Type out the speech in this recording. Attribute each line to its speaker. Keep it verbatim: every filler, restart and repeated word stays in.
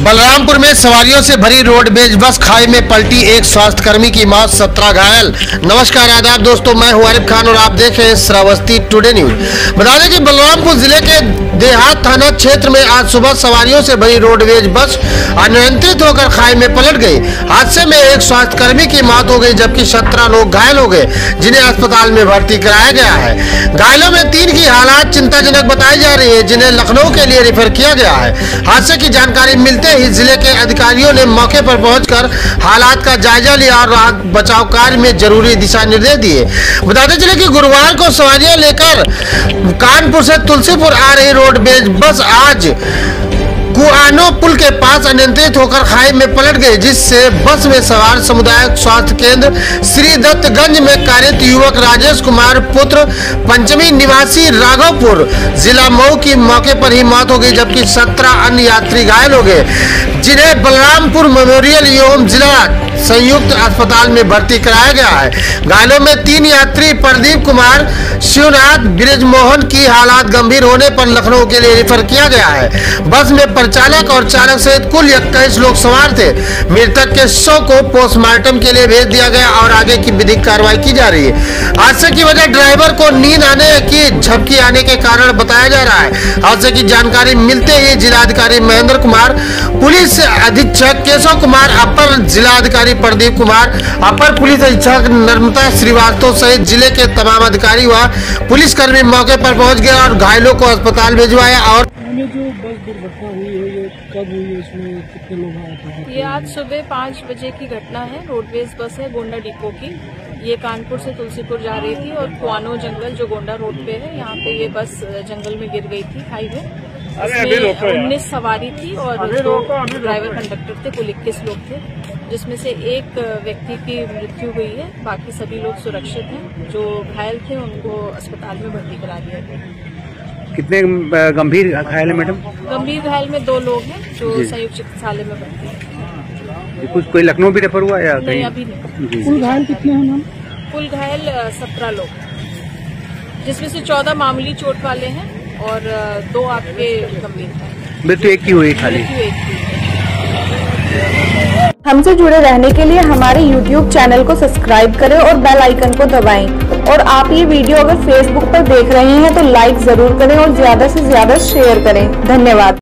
Speaker 1: बलरामपुर में सवारियों से भरी रोडवेज बस खाई में पलटी, एक स्वास्थ्यकर्मी की मौत, सत्रह घायल। नमस्कार आदाब दोस्तों, मैं हूं आरिफ खान और आप देख रहे हैं श्रावस्ती टुडे न्यूज। बता दें कि बलरामपुर जिले के देहात थाना क्षेत्र में आज सुबह सवारियों से भरी रोडवेज बस अनियंत्रित होकर खाई में पलट गई। हादसे में एक स्वास्थ्यकर्मी की मौत हो गई जबकि सत्रह लोग घायल हो गए, जिन्हें अस्पताल में भर्ती कराया गया है। घायलों में तीन की हालात चिंताजनक बताई जा रही है, जिन्हें लखनऊ के लिए रेफर किया गया है। हादसे की जानकारी मिलते ही जिले के अधिकारियों ने मौके पर पहुंचकर हालात का जायजा लिया और राहत बचाव कार्य में जरूरी दिशा निर्देश दिए। बताते चले कि गुरुवार को सवारियां लेकर कानपुर से तुलसीपुर आ रही रोडवेज बस आज कुआनो पुल के पास अनियंत्रित होकर खाई में पलट गई, जिससे बस में सवार सामुदायिक स्वास्थ्य केंद्र श्री दत्तगंज में कार्यरत युवक राजेश कुमार पुत्र पंचमी निवासी राघवपुर जिला मऊ की मौके पर ही मौत हो गई, जबकि सत्रह अन्य यात्री घायल हो गए, जिन्हें बलरामपुर मेमोरियल एवं जिला संयुक्त अस्पताल में भर्ती कराया गया है। घायलों में तीन यात्री प्रदीप कुमार, शिवनाथ, ब्रिजमोहन की हालात गंभीर होने पर लखनऊ के लिए रेफर किया गया है। बस में परिचालक और चालक सहित कुल इक्कीस लोग सवार थे। मृतक के शव को पोस्टमार्टम के लिए भेज दिया गया और आगे की विधिक कार्रवाई की जा रही है। हादसे की वजह ड्राइवर को नींद आने की झपकी आने के कारण बताया जा रहा है। हादसे की जानकारी मिलते ही जिलाधिकारी महेंद्र कुमार, पुलिस अधीक्षक केशव कुमार, अपर जिलाधिकारी प्रदीप कुमार, अपर पुलिस अधीक्षक नर्मदा श्रीवास्तव सहित जिले के तमाम अधिकारी व पुलिसकर्मी मौके पर पहुंच गए और घायलों को अस्पताल भिजवाया। और
Speaker 2: जो बस दुर्घटना हुई है ये कब हुई है, इसमें कितने लोग आए थे?
Speaker 3: ये आज सुबह पाँच बजे की घटना है। रोडवेज बस है गोंडा डिपो की। ये कानपुर से तुलसीपुर जा रही थी और कुआनो जंगल जो गोंडा रोड पे है, यहाँ पे ये बस जंगल में गिर गई थी खाई में। इसमें उन्नीस सवारी थी और दो ड्राइवर कंडक्टर थे, कुल इक्कीस लोग थे, जिसमें से एक व्यक्ति की मृत्यु हुई है। बाकी सभी लोग सुरक्षित हैं। जो घायल थे उनको अस्पताल में भर्ती करा दिया गया।
Speaker 4: कितने गंभीर घायल है मैडम?
Speaker 3: गंभीर घायल में दो लोग हैं जो संयुक्त चिकित्सालय में भर्ती हैं।
Speaker 4: कुछ कोई लखनऊ भी रेफर हुआ या
Speaker 3: नहीं? अभी नहीं।
Speaker 2: कुल घायल कितने हैं मैम?
Speaker 3: कुल घायल सत्रह लोग, जिसमें से चौदह मामूली चोट वाले हैं और दो आपके गंभीर हैं।
Speaker 4: मृत्यु एक की हुई खाली।
Speaker 5: हमसे जुड़े रहने के लिए हमारे यूट्यूब चैनल को सब्सक्राइब करें और बेल आइकन को दबाएं। और आप ये वीडियो अगर फेसबुक पर देख रहे हैं तो लाइक जरूर करें और ज्यादा से ज्यादा शेयर करें। धन्यवाद।